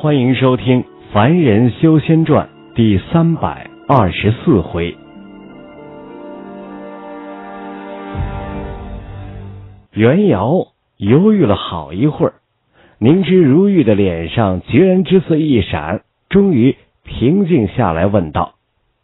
欢迎收听《凡人修仙传》第324回。袁瑶犹豫了好一会儿，凝脂如玉的脸上决然之色一闪，终于平静下来问道：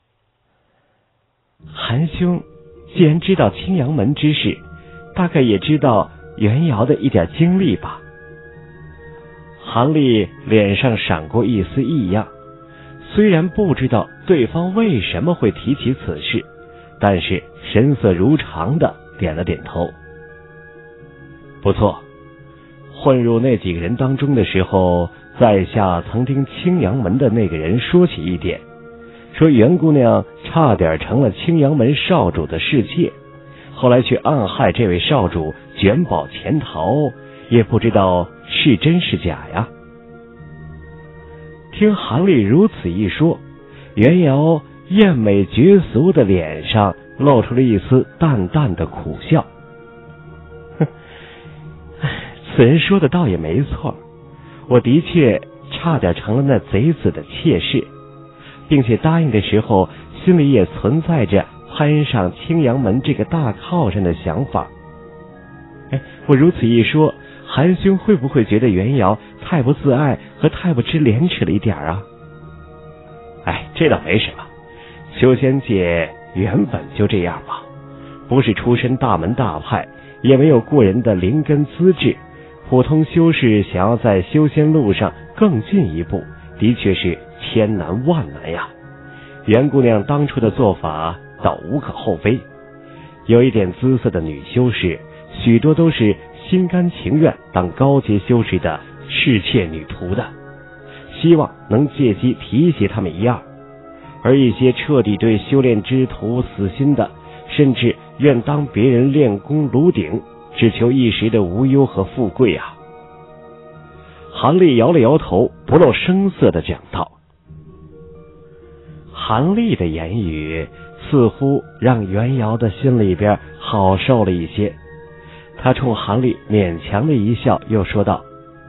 韩兄既然知道青阳门之事，大概也知道袁瑶的一点经历吧？韩立脸上闪过一丝异样，虽然不知道对方为什么会提起此事，但是神色如常的点了点头。不错，混入那几个人当中的时候，在下曾听青阳门的那个人说起一点，说袁姑娘差点成了青阳门少主的侍妾，后来却暗害这位少主，卷宝潜逃，也不知道是真是假呀。听韩立如此一说，袁瑶艳美绝俗的脸上露出了一丝淡淡的苦笑。此人说的倒也没错，我的确差点成了那贼子的妾室，并且答应的时候心里也存在着攀上青阳门这个大靠山的想法。我如此一说，韩兄会不会觉得袁瑶太不自爱和太不知廉耻了一点啊？这倒没什么，修仙界原本就这样嘛，不是出身大门大派，也没有过人的灵根资质，普通修士想要在修仙路上更进一步，的确是千难万难呀。袁姑娘当初的做法倒无可厚非，有一点姿色的女修士，许多都是心甘情愿当高阶修士的侍妾女仆的，希望能借机提携他们一二。而一些彻底对修炼之途死心的，甚至愿当别人练功炉鼎，只求一时的无忧和富贵啊。韩立摇了摇头，不露声色地讲道。韩立的言语似乎让袁瑶的心里边好受了一些，他冲韩立勉强的一笑，又说道：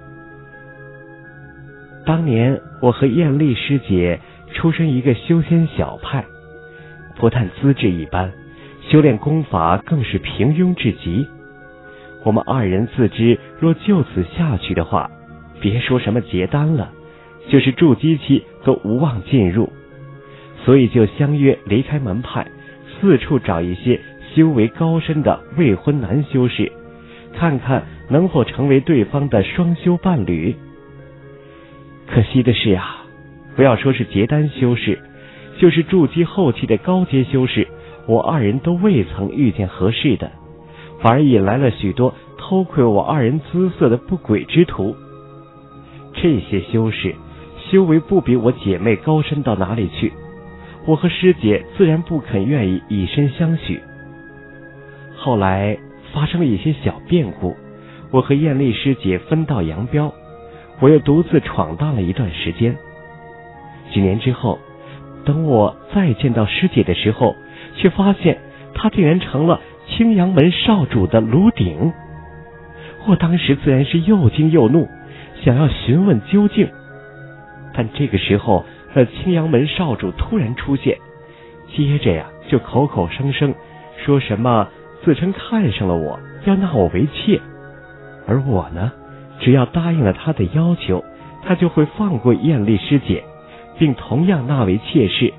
当年我和艳丽师姐出身一个修仙小派，不但资质一般，修炼功法更是平庸至极。我们二人自知若就此下去的话，别说什么结丹了，就是筑基期都无望进入，所以就相约离开门派，四处找一些修为高深的未婚男修士，看看能否成为对方的双修伴侣。可惜的是啊，不要说是结丹修士，就是筑基后期的高阶修士，我二人都未曾遇见合适的，反而引来了许多偷窥我二人姿色的不轨之徒。这些修士修为不比我姐妹高深到哪里去，我和师姐自然不肯愿意以身相许。后来发生了一些小变故，我和艳丽师姐分道扬镳，我又独自闯荡了一段时间。几年之后，等我再见到师姐的时候，却发现她竟然成了青阳门少主的炉鼎。我当时自然是又惊又怒，想要询问究竟，但这个时候那青阳门少主突然出现，接着就口口声声说什么自称看上了我，要纳我为妾，而我呢，只要答应了他的要求，他就会放过艳丽师姐，并同样纳为妾室。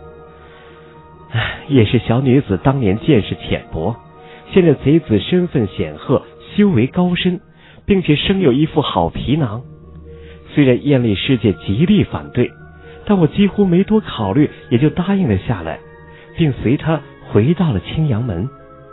也是小女子当年见识浅薄，现在贼子身份显赫，修为高深，并且生有一副好皮囊。虽然艳丽师姐极力反对，但我几乎没多考虑，也就答应了下来，并随她回到了青阳门。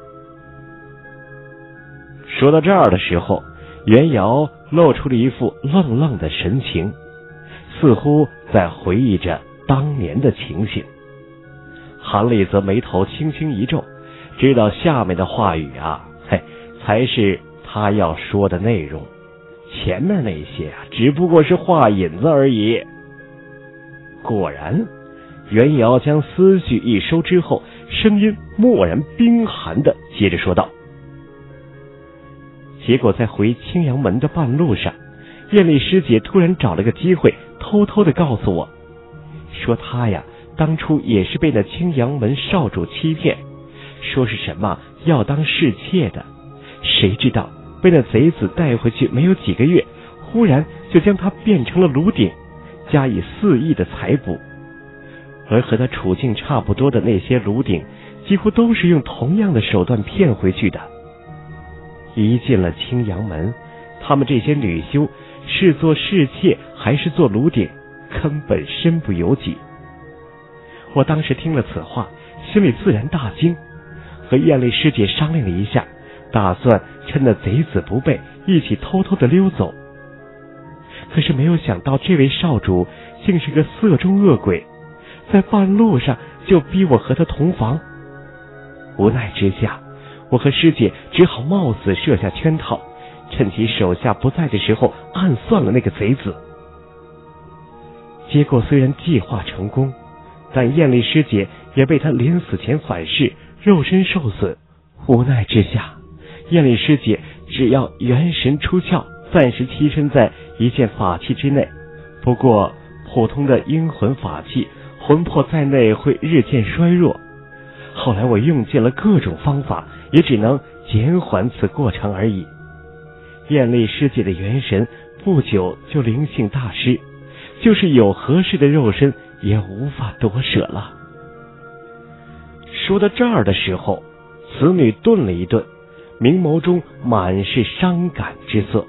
说到这儿的时候，袁瑶露出了一副愣愣的神情，似乎在回忆着当年的情形。韩立则眉头轻轻一皱，知道下面的话语才是他要说的内容，前面那些只不过是话引子而已。果然，袁瑶将思绪一收之后，声音蓦然冰寒的接着说道：结果在回青阳门的半路上，艳丽师姐突然找了个机会偷偷地告诉我，说他呀当初也是被那青阳门少主欺骗，说是什么要当侍妾的，谁知道被那贼子带回去没有几个月，忽然就将他变成了炉鼎，加以4亿的财补。而和他处境差不多的那些炉鼎，几乎都是用同样的手段骗回去的。一进了青阳门，他们这些女修是做侍妾还是做炉鼎，根本身不由己。我当时听了此话，心里自然大惊，和艳丽师姐商量了一下，打算趁那贼子不备，一起偷偷的溜走。可是没有想到，这位少主竟是个色中恶鬼，在半路上就逼我和他同房。无奈之下，我和师姐只好冒死设下圈套，趁其手下不在的时候暗算了那个贼子。结果虽然计划成功，但艳丽师姐也被他临死前反噬，肉身受损。无奈之下，艳丽师姐只要元神出窍，暂时栖身在一件法器之内。不过普通的阴魂法器，魂魄在内会日渐衰弱。后来我用尽了各种方法，也只能减缓此过程而已。艳丽师姐的元神不久就灵性大失，就是有合适的肉身也无法夺舍了。说到这儿的时候，此女顿了一顿，明眸中满是伤感之色。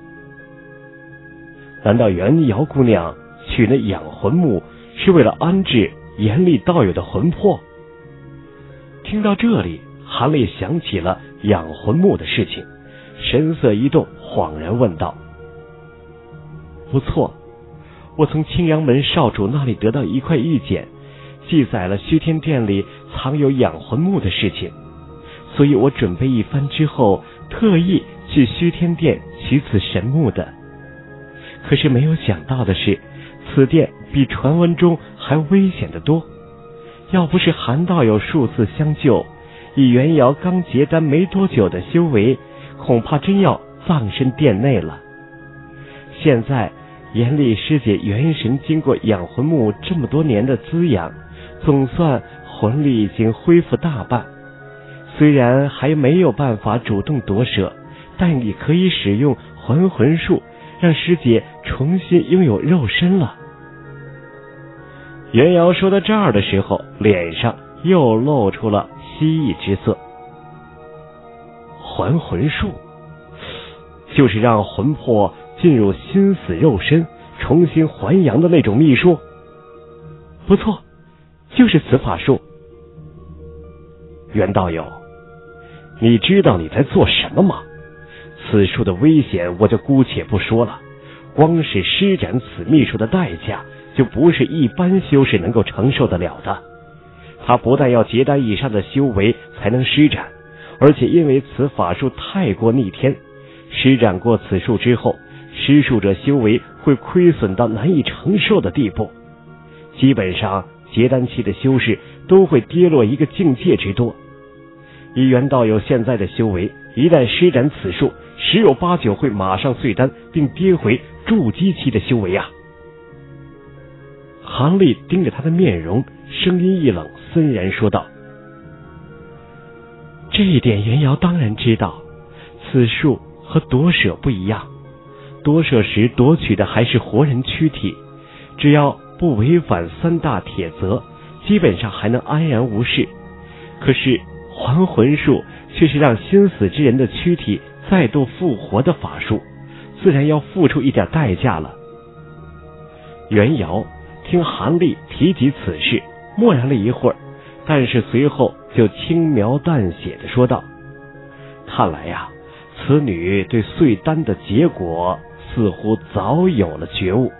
难道元瑶姑娘取那养魂木是为了安置严厉道友的魂魄？听到这里，韩立想起了养魂木的事情，神色一动，恍然问道：不错，我从青阳门少主那里得到一块玉简，记载了虚天殿里藏有养魂木的事情，所以我准备一番之后，特意去虚天殿取此神木的。可是没有想到的是，此殿比传闻中还危险得多。要不是韩道友数次相救，以元瑶刚结丹没多久的修为，恐怕真要葬身殿内了。现在严厉师姐元神经过养魂木这么多年的滋养，总算魂力已经恢复大半，虽然还没有办法主动夺舍，但也可以使用还魂术，让师姐重新拥有肉身了。元瑶说到这儿的时候，脸上又露出了蜥蜴之色。还魂术就是让魂魄进入心死肉身，重新还阳的那种秘术。不错，就是此法术。袁道友，你知道你在做什么吗？此术的危险我就姑且不说了，光是施展此秘术的代价，就不是一般修士能够承受得了的。他不但要结丹以上的修为才能施展，而且因为此法术太过逆天，施展过此术之后，施术者修为会亏损到难以承受的地步，基本上结丹期的修士都会跌落一个境界之多。以袁道友现在的修为，一旦施展此术，10有8九会马上碎丹，并跌回筑基期的修为啊！韩立盯着他的面容，声音一冷，森然说道：这一点袁瑶当然知道，此术和夺舍不一样，夺舍时夺取的还是活人躯体，只要不违反3大铁则，基本上还能安然无事。可是还魂术却是让心死之人的躯体再度复活的法术，自然要付出一点代价了。袁瑶听韩立提及此事，默然了一会儿，但是随后就轻描淡写地说道：看来呀，此女对碎丹的结果似乎早有了觉悟。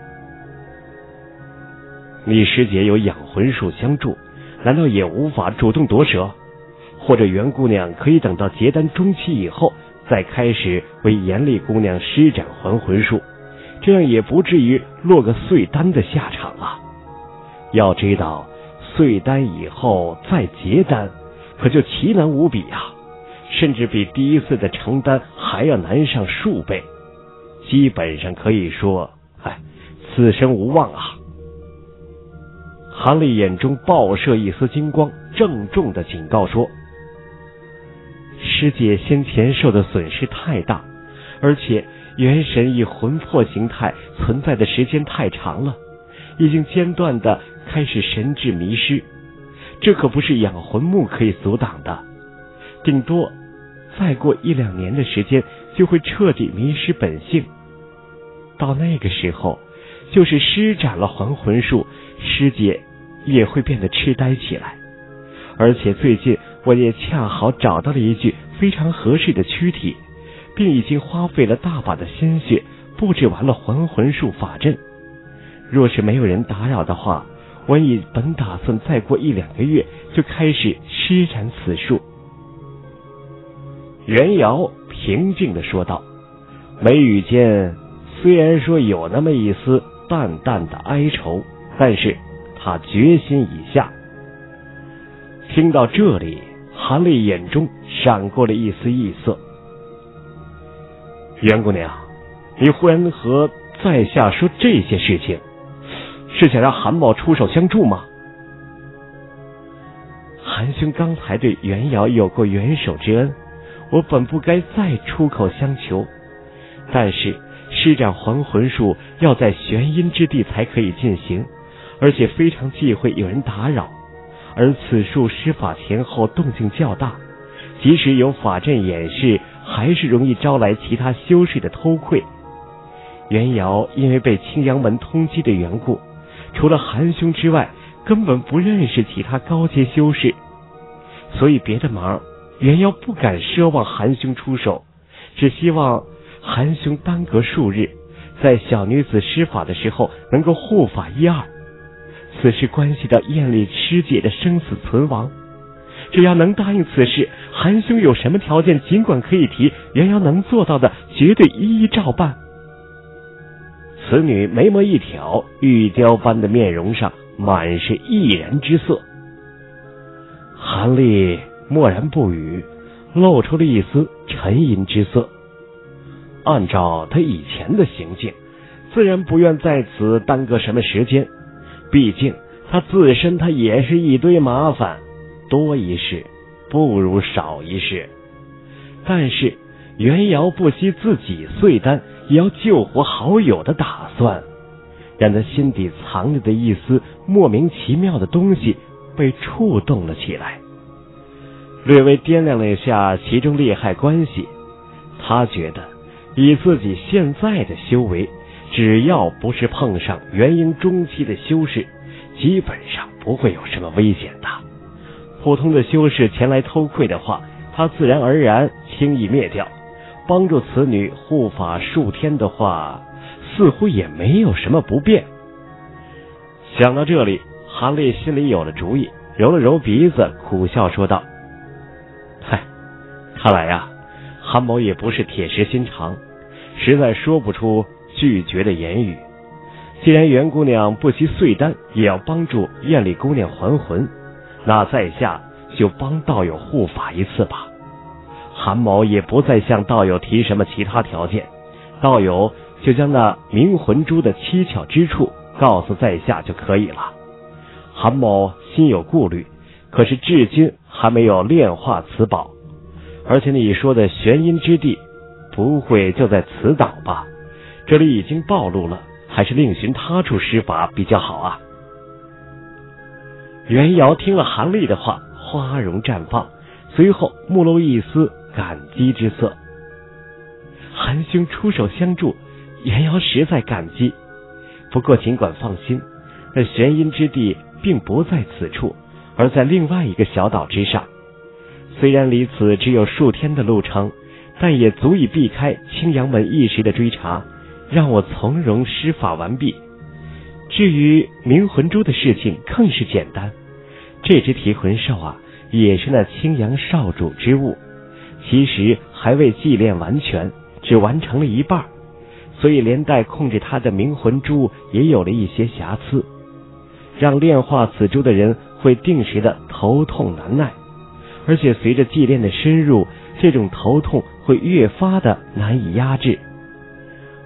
你师姐有养魂术相助，难道也无法主动夺舍？或者袁姑娘可以等到结丹中期以后，再开始为严厉姑娘施展还魂术，这样也不至于落个碎丹的下场啊。要知道，碎丹以后再结丹，可就奇难无比啊，甚至比第一次的成丹还要难上数倍。基本上可以说， 此生无望啊！韩立眼中爆射一丝金光，郑重的警告说：师姐先前受的损失太大，而且元神以魂魄形态存在的时间太长了，已经间断的开始神智迷失，这可不是养魂木可以阻挡的，顶多再过1-2年的时间就会彻底迷失本性。到那个时候，就是施展了还魂术，师姐也会变得痴呆起来。而且最近我也恰好找到了一具非常合适的躯体，并已经花费了大把的鲜血布置完了还魂术法阵。若是没有人打扰的话，我已本打算再过1-2个月就开始施展此术。袁瑶平静地说道，眉宇间虽然说有那么一丝淡淡的哀愁，但是他决心已下。听到这里，韩立眼中闪过了一丝异色。袁姑娘，你忽然和在下说这些事情，是想让韩某出手相助吗？韩兄刚才对袁瑶有过援手之恩，我本不该再出口相求，但是施展还魂术要在玄阴之地才可以进行，而且非常忌讳有人打扰，而此术施法前后动静较大，即使有法阵掩饰，还是容易招来其他修士的偷窥。袁瑶因为被青阳门通缉的缘故，除了韩兄之外根本不认识其他高阶修士，所以别的忙袁瑶不敢奢望韩兄出手，只希望韩兄耽搁数日，在小女子施法的时候能够护法1-2。此事关系到艳丽师姐的生死存亡，只要能答应此事，韩兄有什么条件尽管可以提，袁瑶能做到的绝对一一照办。此女眉毛一挑，玉雕般的面容上满是毅然之色。韩立默然不语，露出了一丝沉吟之色。按照他以前的行径，自然不愿在此耽搁什么时间，毕竟他自身他也是一堆麻烦，多一事不如少一事。但是袁瑶不惜自己碎丹，也要救活好友的打算，让他心底藏着的一丝莫名其妙的东西被触动了起来，略微掂量了一下其中利害关系。他觉得以自己现在的修为，只要不是碰上元婴中期的修士，基本上不会有什么危险的。普通的修士前来偷窥的话，他自然而然轻易灭掉。帮助此女护法数天的话，似乎也没有什么不便。想到这里，韩立心里有了主意，揉了揉鼻子，苦笑说道：嗨，看来呀，韩某也不是铁石心肠，实在说不出拒绝的言语。既然袁姑娘不惜碎丹也要帮助艳丽姑娘还魂，那在下就帮道友护法一次吧。韩某也不再向道友提什么其他条件，道友就将那冥魂珠的蹊跷之处告诉在下就可以了。韩某心有顾虑，可是至今还没有炼化此宝，而且你说的玄阴之地不会就在此岛吧？这里已经暴露了，还是另寻他处施法比较好啊。袁瑶听了韩立的话，花容绽放，随后目露一丝感激之色。韩兄出手相助，袁瑶实在感激。不过尽管放心，那玄阴之地并不在此处，而在另外一个小岛之上。虽然离此只有数天的路程，但也足以避开青阳门一时的追查，让我从容施法完毕。至于冥魂珠的事情更是简单，这只提魂兽啊，也是那青阳少主之物，其实还未祭炼完全，只完成了一半，所以连带控制它的冥魂珠也有了一些瑕疵，让炼化此珠的人会定时的头痛难耐，而且随着祭炼的深入，这种头痛会越发的难以压制。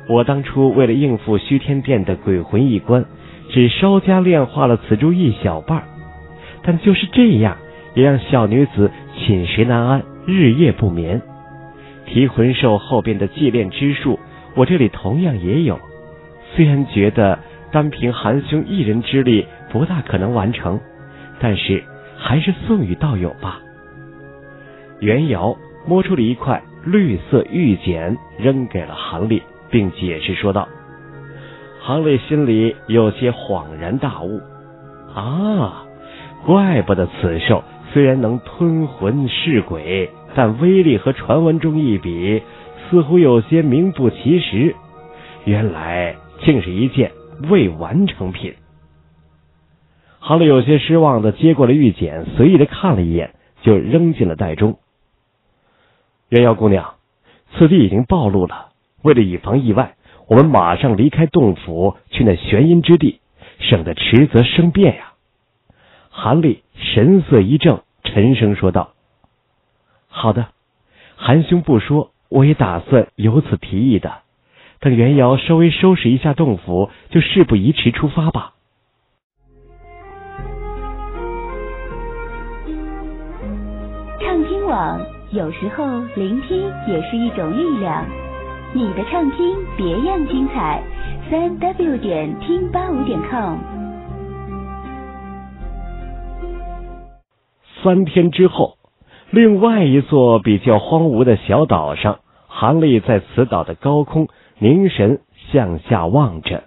我当初为了应付虚天殿的鬼魂一关，只稍加炼化了此珠一小半，但就是这样，也让小女子寝食难安，日夜不眠。提魂兽后边的祭炼之术，我这里同样也有，虽然觉得单凭韩兄一人之力不大可能完成，但是还是送与道友吧。袁瑶摸出了一块绿色玉简，扔给了韩立，并解释说道。韩立心里有些恍然大悟，啊，怪不得此兽虽然能吞魂噬鬼，但威力和传闻中一比，似乎有些名不其实，原来竟是一件未完成品。韩立有些失望地接过了玉简，随意地看了一眼，就扔进了袋中。袁瑶姑娘，此地已经暴露了，为了以防意外，我们马上离开洞府，去那玄阴之地，省得迟则生变呀。韩立神色一正，沉声说道。好的，韩兄不说，我也打算由此提议的。等袁瑶稍微收拾一下洞府，就事不宜迟出发吧。 畅听网，有时候聆听也是一种力量。你的畅听别样精彩，3w 点听85.com。 3天之后，另外一座比较荒芜的小岛上，韩立在此岛的高空凝神向下望着。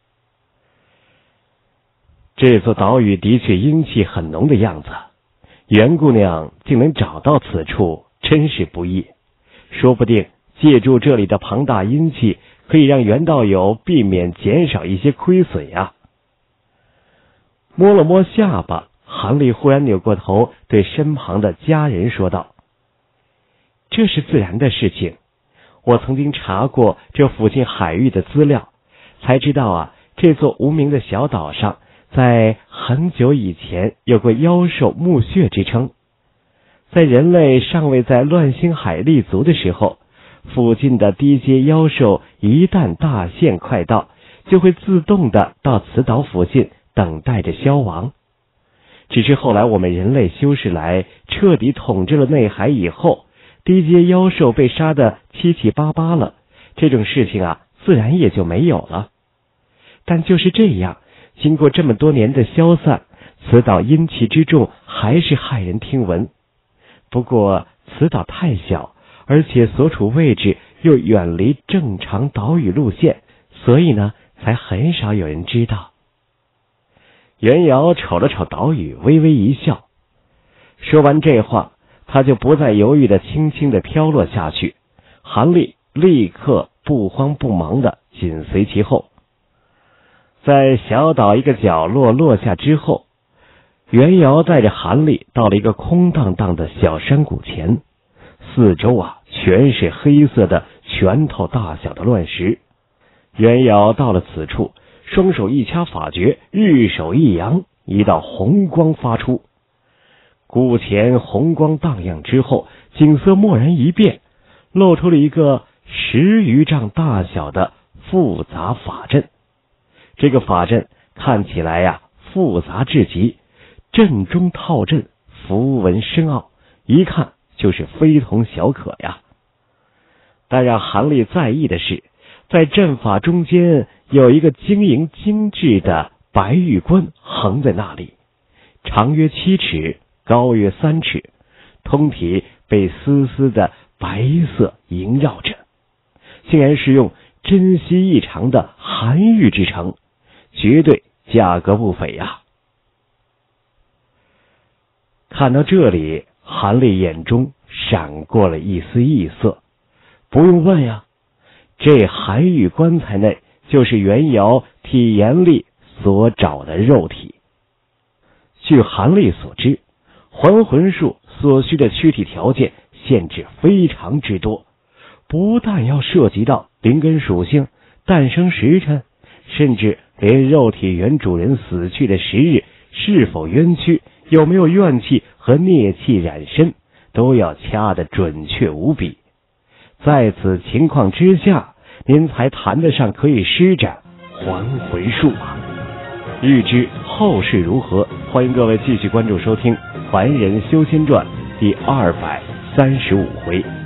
这座岛屿的确阴气很浓的样子，袁姑娘竟能找到此处，真是不易。说不定借助这里的庞大阴气，可以让袁道友避免减少一些亏损呀。摸了摸下巴，韩立忽然扭过头，对身旁的家人说道：这是自然的事情，我曾经查过这附近海域的资料，才知道啊，这座无名的小岛上，在很久以前有过妖兽墓穴之称。在人类尚未在乱星海立足的时候，附近的低阶妖兽一旦大限快到，就会自动的到此岛附近等待着消亡。只是后来我们人类修士来彻底统治了内海以后，低阶妖兽被杀得七七八八了，这种事情啊，自然也就没有了。但就是这样，经过这么多年的消散，此岛阴气之重还是骇人听闻。不过此岛太小，而且所处位置又远离正常岛屿路线，所以呢，才很少有人知道。袁瑶瞅了瞅岛屿，微微一笑。说完这话，他就不再犹豫的轻轻的飘落下去。韩立立刻不慌不忙的紧随其后。在小岛一个角落落下之后，袁瑶带着韩立到了一个空荡荡的小山谷前，四周啊全是黑色的拳头大小的乱石。袁瑶到了此处，双手一掐法诀，玉手一扬，一道红光发出。谷前红光荡漾之后，景色蓦然一变，露出了一个10余丈大小的复杂法阵。这个法阵看起来呀复杂至极，阵中套阵，符文深奥，一看就是非同小可呀。但让韩立在意的是，在阵法中间有一个晶莹精致的白玉冠横在那里，长约7尺，高约3尺，通体被丝丝的白色萦绕着，竟然是用珍稀异常的寒玉制成，绝对价格不菲呀。看到这里，韩立眼中闪过了一丝异色。不用问呀，这寒玉棺材内就是袁瑶替严厉所找的肉体。据韩立所知，还魂术所需的躯体条件限制非常之多，不但要涉及到灵根属性、诞生时辰，甚至连肉体原主人死去的时日、是否冤屈、有没有怨气和孽气染身，都要掐得准确无比。在此情况之下， 您才谈得上可以施展还魂术啊！欲知后事如何，欢迎各位继续关注收听《凡人修仙传》第235回。